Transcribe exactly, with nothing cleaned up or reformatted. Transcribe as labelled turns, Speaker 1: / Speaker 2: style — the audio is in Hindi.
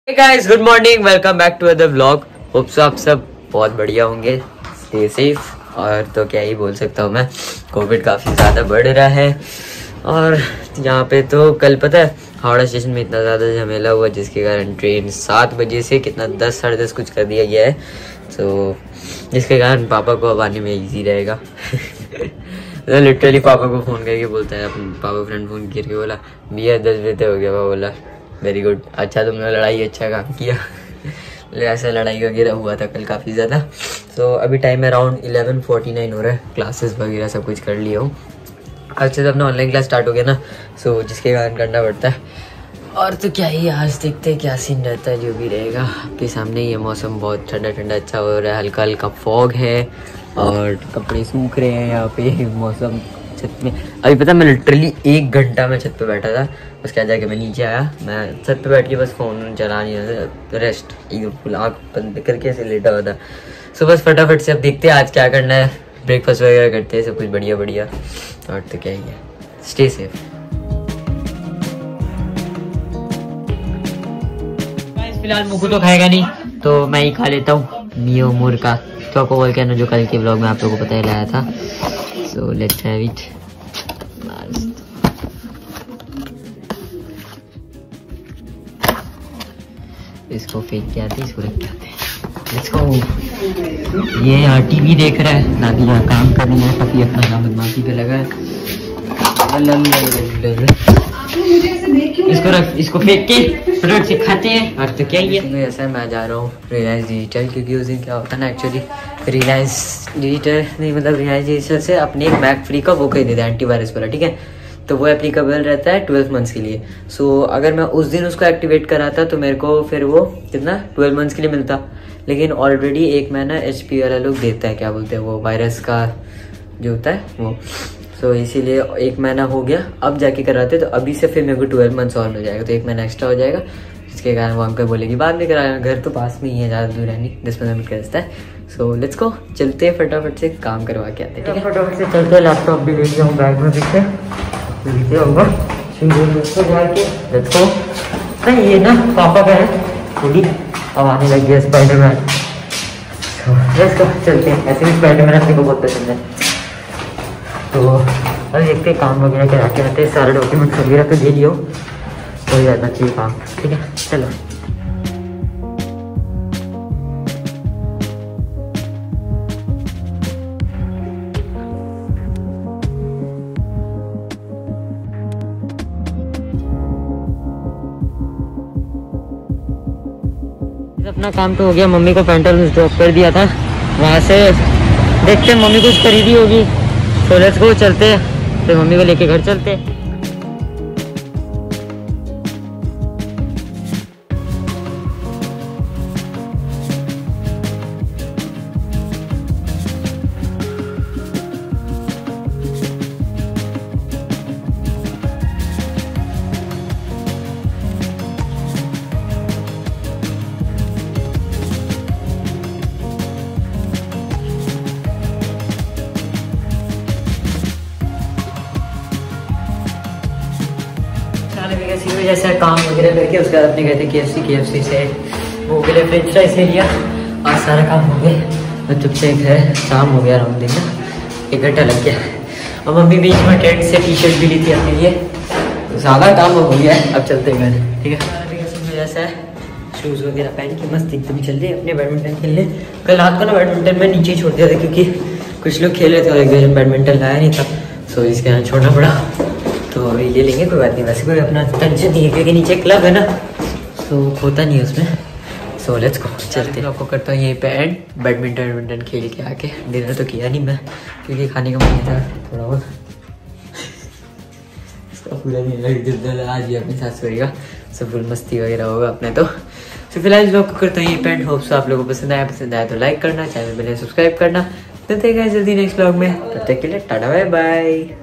Speaker 1: Hey guys, good morning. Welcome back to another vlog. Hope so आप सब बहुत बढ़िया होंगे, stay safe. और तो क्या ही बोल सकता हूँ मैं, कोविड काफ़ी ज़्यादा बढ़ रहा है और यहाँ पे तो कल पता है हावड़ा स्टेशन में इतना ज़्यादा झमेला हुआ जिसके कारण ट्रेन सात बजे से कितना दस साढ़े दस कुछ कर दिया गया है, तो जिसके कारण पापा को अब आने में ईजी रहेगा. तो लिटरली पापा को फ़ोन करके बोलता है, अपन पापा फ्रेंड फ़ोन करके बोला भैया दस बजे हो गया. पापा बोला वेरी गुड, अच्छा तुमने लड़ाई अच्छा काम किया. ऐसा लड़ाई वगैरह हुआ था कल काफ़ी ज़्यादा. सो so, अभी time around eleven forty nine हो रहा है. क्लासेस वगैरह सब कुछ कर लिया हूँ. आज से अपना ऑनलाइन क्लास स्टार्ट हो गया ना, सो so, जिसके कारण करना पड़ता है. और तो क्या ही आज देखते हैं क्या सीन रहता है, जो भी रहेगा. आपके सामने ये मौसम बहुत ठंडा ठंडा अच्छा हो रहा है, हल्का हल्का फॉग है और कपड़े सूख रहे हैं यहाँ पे. मौसम छत में अभी पता मैं लिटरली एक घंटा में छत पे बैठा था. बस क्या जाके मैं नीचे आया, मैं छत पे बैठ के बस फ़ोन चला नहीं था, रेस्ट एकदम फुल आँख बंद करके ऐसे लेटा हुआ था. सो बस फटाफट से अब देखते हैं आज क्या करना है. ब्रेकफास्ट वगैरह करते हैं, सब कुछ बढ़िया बढ़िया. और तो क्या ही है, स्टे सेफ. फिलहाल मुझको तो खाएगा नहीं तो मैं ही खा लेता हूँ मियो मोर का चोको बॉल कहना, जो कल के व्लॉग में आप लोगों को पता ही लाया था. So let's have it. इसको फेंक के आते, इसको रख के आते हैं. Let's go. ये यहाँ टीवी देख रहा है, नानी यहाँ काम कर रही है, काफी अपना काम बदमाशी पे लगा है. इसको रख, इसको फेंक के फटाफट से खाते हैं. और तो क्या ही है, ऐसा मैं जा रहा हूँ रिलायंस डिजिटल, क्योंकि उस दिन क्या होता है ना, एक्चुअली रिलायंस डिजिटल नहीं मतलब रिलायंस डिजिटल से अपने एक मैक फ्री का वो कह देते हैं एंटीवायरस वाला, ठीक है. तो वो एप्लीकेबल रहता है ट्वेल्व मंथ्स के लिए. सो so, अगर मैं उस दिन उसको एक्टिवेट कराता तो मेरे को फिर वो कितना ट्वेल्व मंथ्स के लिए मिलता. लेकिन ऑलरेडी एक महीना एच पी वाला लोग देता है, क्या बोलते हैं वो वायरस का जो होता है वो. सो so, इसीलिए एक महीना हो गया, अब जाके कराते तो अभी से फिर मेरे को ट्वेल्व मंथ्स और मिल जाएगा, तो एक महीना एक्स्ट्रा हो जाएगा. इसके कारण वो अंकल बोलेगी बाद में कराया, घर तो पास में ही है, ज़्यादा दूर है नहीं, दस पंद्रह मिनट का रास्ता है. सो लेट्स गो, चलते हैं फटाफट से काम करवा के आते हैं, ठीक है. फटाफट से चलते हैं. लैपटॉप भी ले लिया हूँ बैग में पीछे, लीजिए होगा लेट्स गो. नहीं ये ना पापा का है थोड़ी, अब आने लग गया स्पाइडरमैन. लेट्स गो चलते हैं. ऐसे भी स्पाइडरमैन अपने को बहुत पसंद है. तो अभी देखते हैं काम वगैरह करा के आते हैं. सारे डॉक्यूमेंट्स वगैरह तो दे लियो, हो ही जाना चाहिए काम, ठीक है. चलो अपना काम तो हो गया. मम्मी को पेंटल ड्रॉप कर दिया था, वहाँ से देखते हैं मम्मी कुछ खरीदी होगी. तो लेट्स गो चलते हैं, फिर मम्मी को लेके घर चलते हैं. जैसा काम वगैरह करके उसके बाद अपने गए थे के एफ सी. के एफ सी से वो के लिए फ्रेंच फ्राइज ले लिया और सारा काम हो गया. और चुप से घर शाम हो गया राउंड दिन ना, एक घंटा लग गया. और मम्मी बीच में ट्रेंड से टी शर्ट भी ली थी अपने लिए, तो ज़्यादा काम हो गया है. अब चलते घर, ठीक है. जैसा है शूज़ वगैरह पहन के मस्त एकदम चल रहे अपने बैडमिंटन खेलने. कल रात को ना बैडमिंटन में नीचे ही छोड़ दिया था क्योंकि कुछ लोग खेल रहे थे और एक जन बैडमिंटन लाया नहीं था, सो इसके यहाँ छोड़ना पड़ा. तो अभी ले लेंगे, कोई बात नहीं. वैसे कोई अपना टेंशन नहीं है क्योंकि नीचे क्लब है ना, सो खोता नहीं है उसमें. सो लेट्स गो चलते हैं. आपको करता हूँ यहीं पे एंड. बैडमिंटन बैडमिंटन खेल के आके डिनर तो किया नहीं मैं क्योंकि खाने का मन था थोड़ा बहुत. इसका पूरा दिन लग जिद्द आज भी अपने साथ सोएगा, सब फुल मस्ती वगैरह होगा अपने. तो तो फिलहाल इस ब्लॉग को करता हूँ यहीं पे एंड. होप सो आप लोगों को पसंद आया. पसंद आया तो लाइक करना, चैनल में सब्सक्राइब करना. तो देखा जल्दी नेक्स्ट ब्लॉग में, तब तक के लिए टाटा बाय बाय.